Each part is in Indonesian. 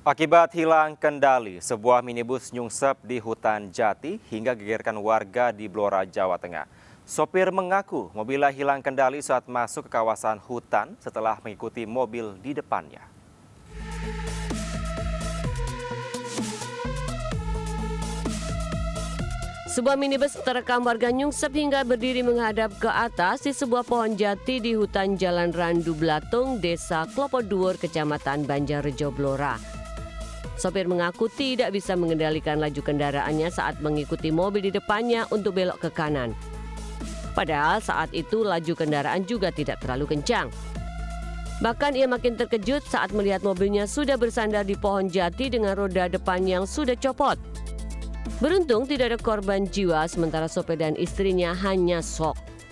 Akibat hilang kendali, sebuah minibus nyungsep di hutan Jati hingga gegerkan warga di Blora, Jawa Tengah. Sopir mengaku mobilnya hilang kendali saat masuk ke kawasan hutan setelah mengikuti mobil di depannya. Sebuah minibus terekam warga nyungsep hingga berdiri menghadap ke atas di sebuah pohon jati di hutan Jalan Randu Blatung, Desa Klopo Dhuwur, Kecamatan Banjarrejo, Blora. Sopir mengaku tidak bisa mengendalikan laju kendaraannya saat mengikuti mobil di depannya untuk belok ke kanan. Padahal saat itu laju kendaraan juga tidak terlalu kencang. Bahkan ia makin terkejut saat melihat mobilnya sudah bersandar di pohon jati dengan roda depan yang sudah copot. Beruntung tidak ada korban jiwa, sementara sopir dan istrinya hanya shock.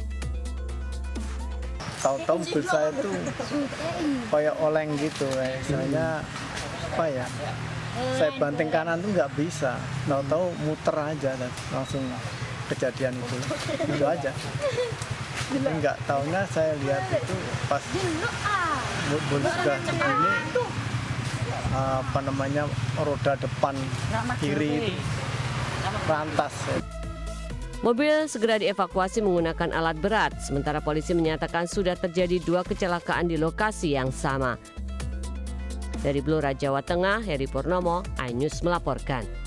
Tahu-tahu mobil saya itu kayak oleng gitu, misalnya apa ya? Saya banting kanan tuh nggak bisa, tahu-tahu muter aja dan langsung kejadian itu aja. Nggak tahunya saya lihat itu pas mobil sudah begini, apa namanya, roda depan kiri itu rantas. Mobil segera dievakuasi menggunakan alat berat, sementara polisi menyatakan sudah terjadi 2 kecelakaan di lokasi yang sama. Dari Blora, Jawa Tengah, Heri Purnomo, iNews melaporkan.